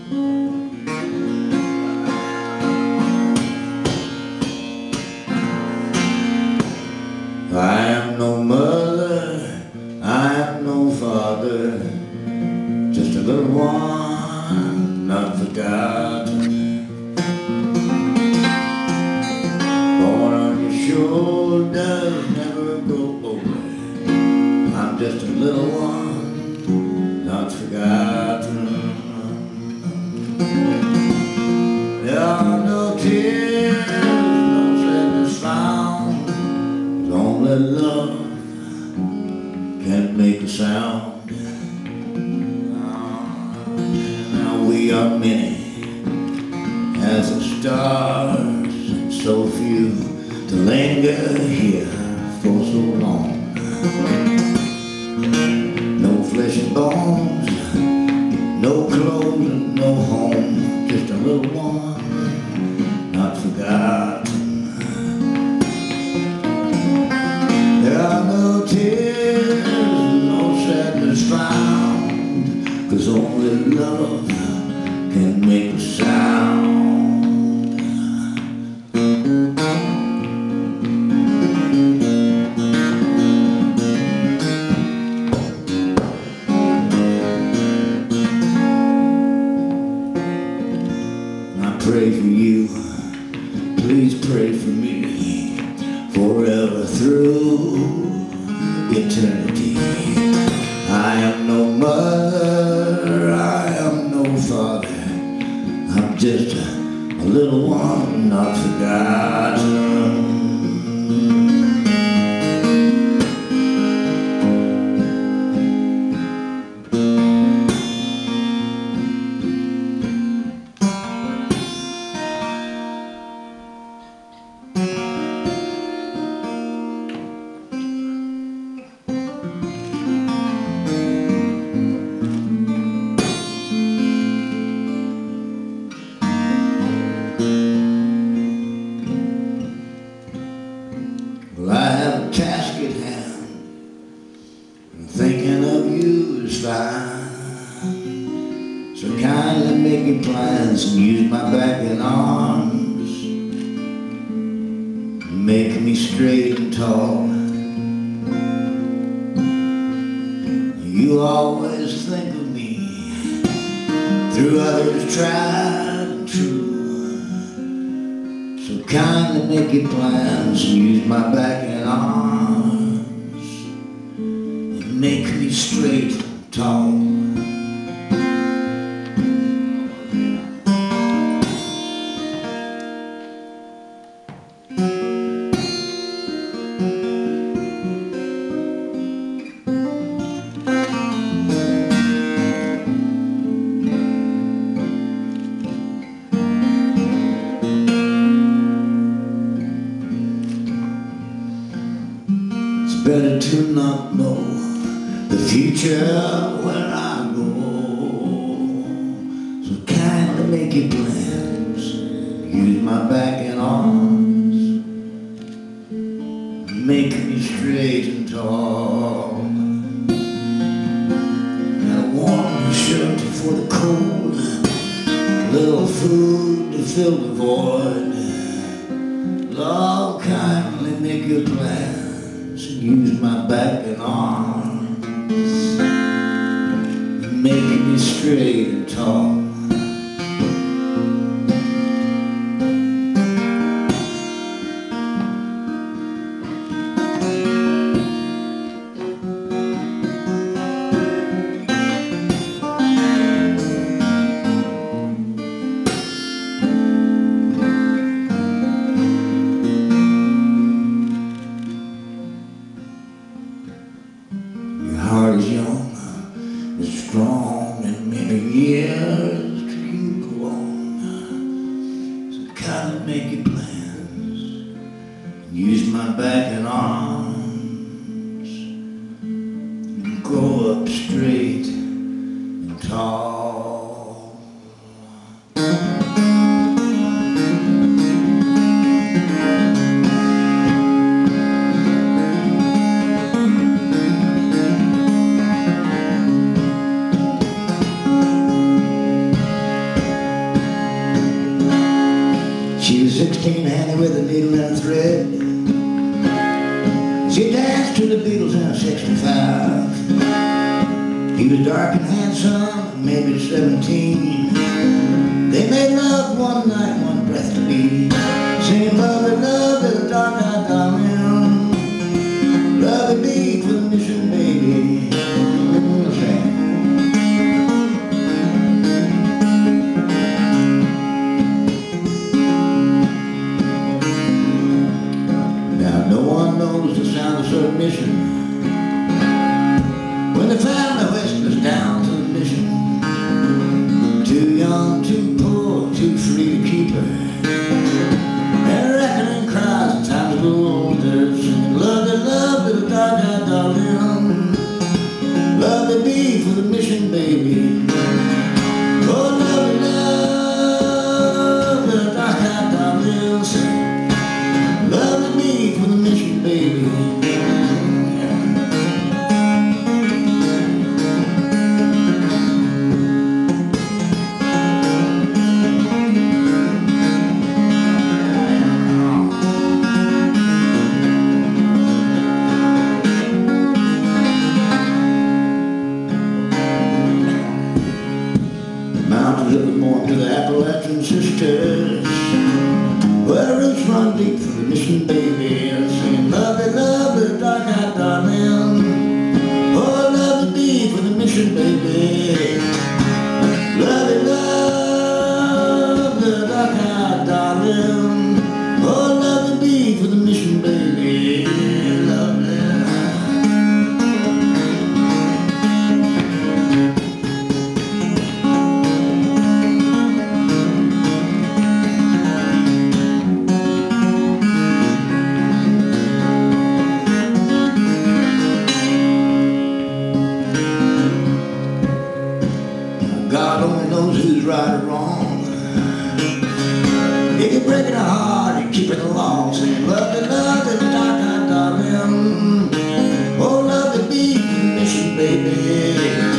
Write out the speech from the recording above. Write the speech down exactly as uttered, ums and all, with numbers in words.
I am no mother, I am no father, just a little one not forgotten. Born on your shoulders, never grow older. I'm just a little one not forgotten. There are no tears, no sadness found. Only love can make a sound. Now we are many as the stars, and so few to linger here for so long. No flesh and bones, no clothes and no home, just a little one not forgotten. There are no tears, no sadness found, 'cause only love can make a sound. I pray for you, please pray for me, forever through eternity. I am no mother, I am no father, I'm just a, a little one not forgotten. Well, I have a task at hand, and thinking of you is fine. So kindly make your plans and use my back and arms. Make me straight and tall. You always think of me through others tried and true. So kindly make your plans and use my back and arms, and make me straight and tall. Better to not know the future where I go. So kindly make your plans, use my back and arms, make me straight and tall. Got a warm shelter for the cold, a little food to fill the void. Lord, kindly make your plans, use my back and arms, make me straight and tall. Heart is young, is strong, and many years to you go on. So kindly make your plans, and use my back and arms, and grow up straight and tall. sixteen, handy with a needle and a thread. She danced to the Beatles in a sixty-five. He was dark and handsome, maybe seventeen. They made love one night, one breath to be, singing love and love in the dark-eyed darling. Love and be for the mission, baby. Now no one knows the sound of submission when the family whispers down to the mission. Too young, too poor, too free to keep her. And reckoning cries and times grow older, singing love and love to the dark-eyed darling. Love and be for the mission, baby. Oh, love and love to the dark-eyed darling. Sing love and be for the mission, baby. Mountains of the morn to the Appalachian sisters, where roots run deep for the mission, baby. And singing love and love to the dark-eyed darling. Oh, love and be for the mission, baby. Love and love to the dark-eyed darling. Oh, love and be for the mission, baby. Love and God only knows who's right or wrong. If you're breaking a heart and keeping it long, saying love and love and dark-eyed darling. Oh, love and be for the mission, baby.